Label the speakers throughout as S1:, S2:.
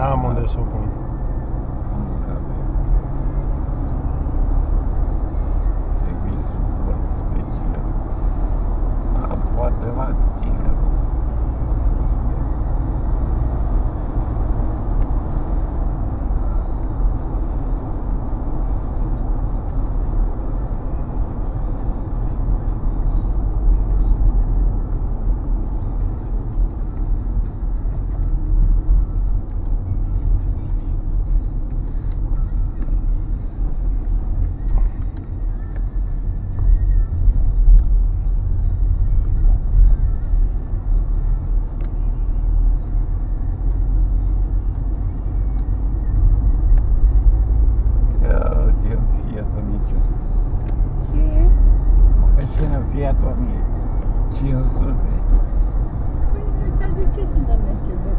S1: N-am unde să o pun.
S2: Trebuie să văd special. Poate la tine. Fiat 1500.
S3: Păi, ăsta de ce se dă Mercedes?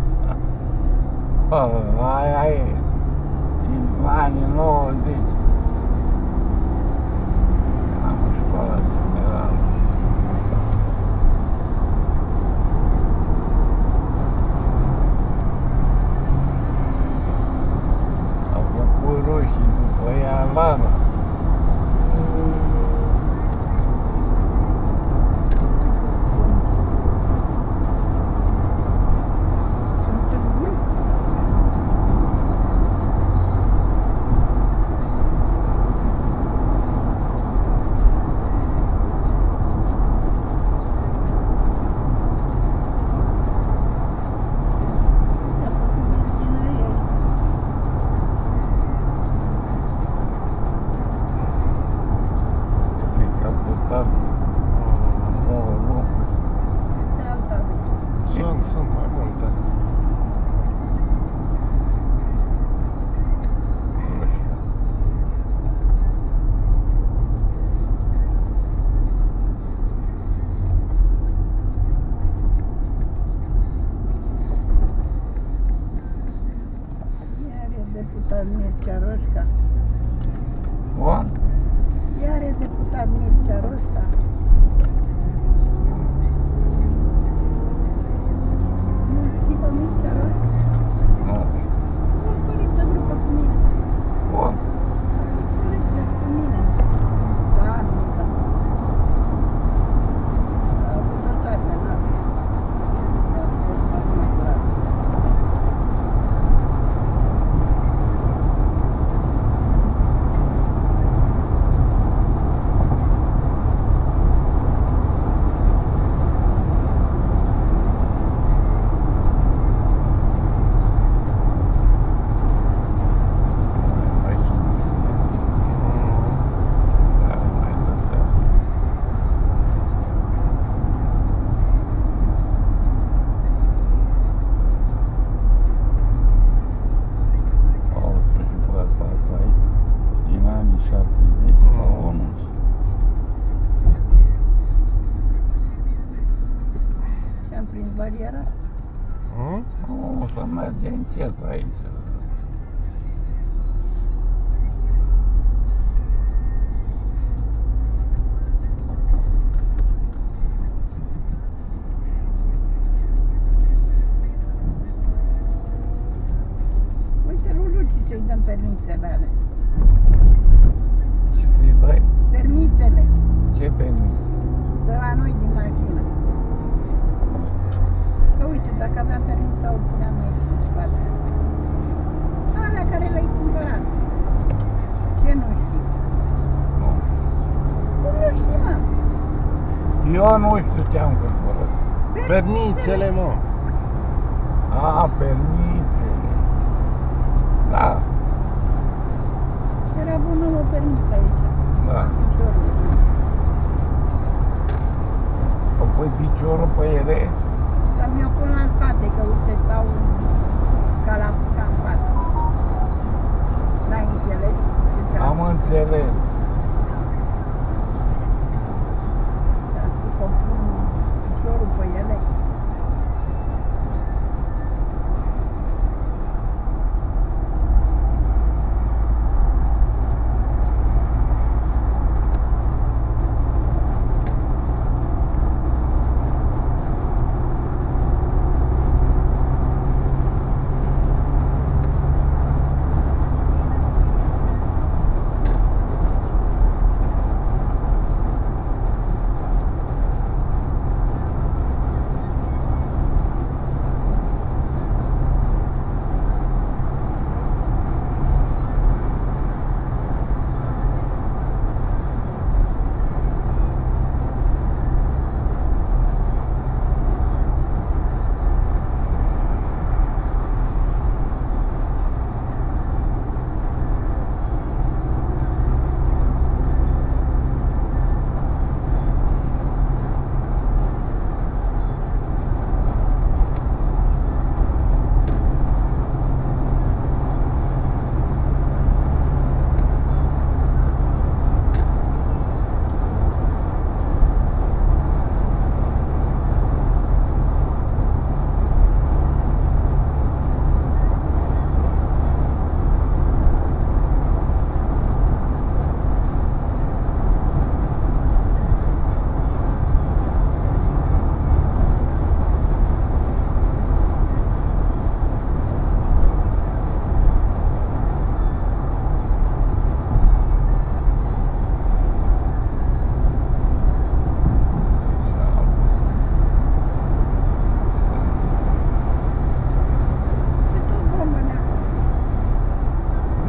S2: Aia e din anii 90. Am o școală generală. Au făcut roșii după ea Lana.
S1: Sunt mai multe.
S3: Iar e deputat Mircea Roșca.
S2: Bun?
S3: Iar e deputat Mircea Roșca. Nu știi pe Mircea Roșca?
S2: Nu.
S3: Nu știi de grupă cu mine.
S2: Bun.
S3: Nu cu mine. Da, nu, da. A avut dreptate, n-a. A fost mai grav. Și-am prins bariera.
S2: Cum o să merge încet aici?
S3: Uite, Luluci, să-i dăm permițele alea.
S2: Ce să-i dai?
S3: Permițele.
S2: Ce permis?
S3: De la noi din mașină. Că uite, dacă aveam permis sau îl puneam aici în spate. Alea care le-ai cumpărat. Ce nu știi?
S2: Nu.
S3: Cum nu știi, mă?
S2: Eu nu știu ce am cumpărat.
S1: Permițele, mă.
S2: A, permisele. Da,
S3: Era bună o permis aici.
S2: da. O pui piciorul pe ele?
S3: Dar mi-o pun la spate, că uite, stau ca în față. N-ai înțeles?
S2: Am înțeles.
S3: Dar să pun piciorul pe ele.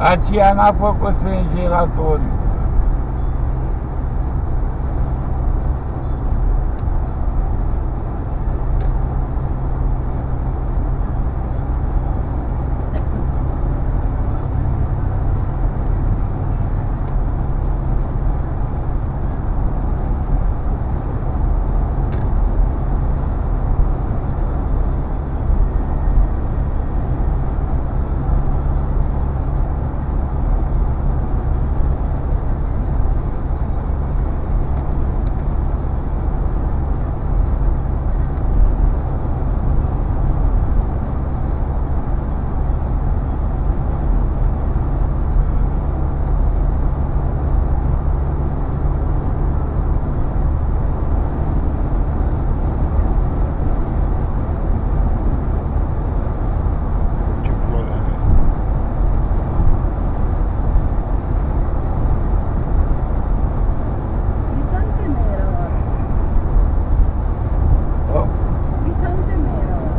S2: Aceea n-a făcut sângeratoriu.
S1: Ce floare are asta?
S3: Di tante nero ora.
S2: Oh,
S3: Di tante nero ora.